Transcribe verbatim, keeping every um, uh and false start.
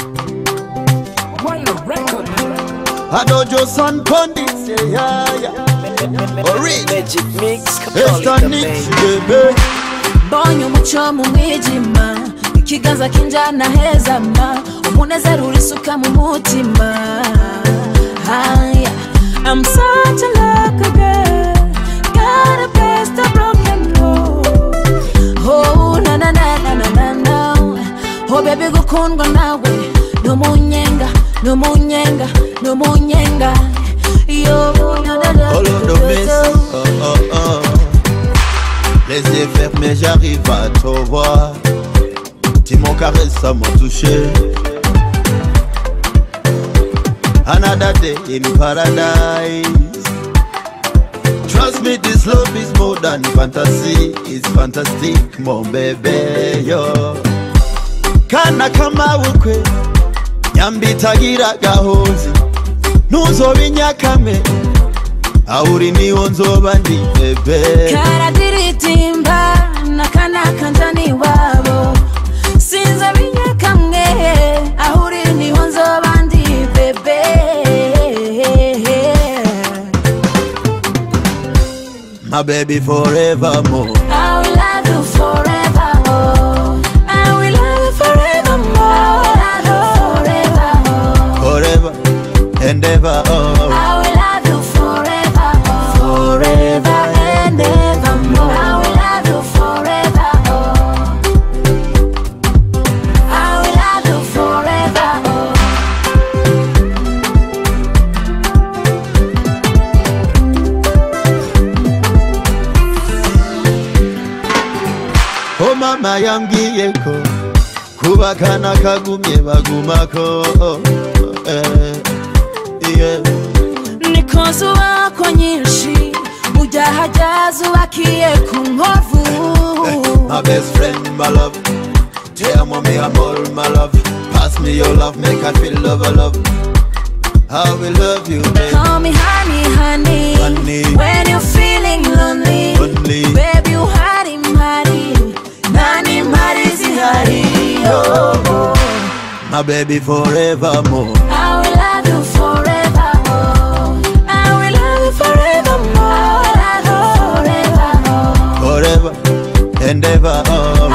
Adojo son Condis, yeah, yeah. Magic mix, Fiston baby. Bonyo mucho mu mwijima, ikiganza kinjana hezama, umunezero urisuka mu mutima. Haya, I'm such a lucky girl, got a best of broken heart. Oh na na na na na na na. Oh baby gukundwa nawe, no munyenga, no munyenga, no munyenga. Yo na na na. All of the best, oh oh oh. Les yeux fermés, j'arrive à te voir. Tu m'en caresses, ça m'a touché. Another day in paradise. Trust me, this love is more than fantasy. It's fantastic, mon baby, yo. Kana kama ukwe nyambi tagira gahozi nuzo binyakame auri niho nzoba ndi bebe. Kara diritimba nakana kanjani wabo sinza binyakamwe auri niho nzoba ndi bebe. My baby forevermore. I will love you forever, oh. I will love you forevermore. Forever and ever, oh. I will love you forever, oh. Forever and ever more. I will love you forever, oh. I will love you forever, oh. Oh mama yambwiye ko kubakana kagumye bagumako, oh, eh, yeah. Nikozo wako nyinshi ujahajazo wakie kungovu. My best friend, my love. Tell mommy I'm all my love. Pass me your love, make I feel love, I love. I will love you, baby. Call me honey, honey, honey. When you're feeling lonely, lonely. Baby, you hari, hari. Nani, hari, zihari, oh. My baby forevermore. I will love you forever, oh. I will love you forevermore. I will love you forever, oh. Forever and ever, oh.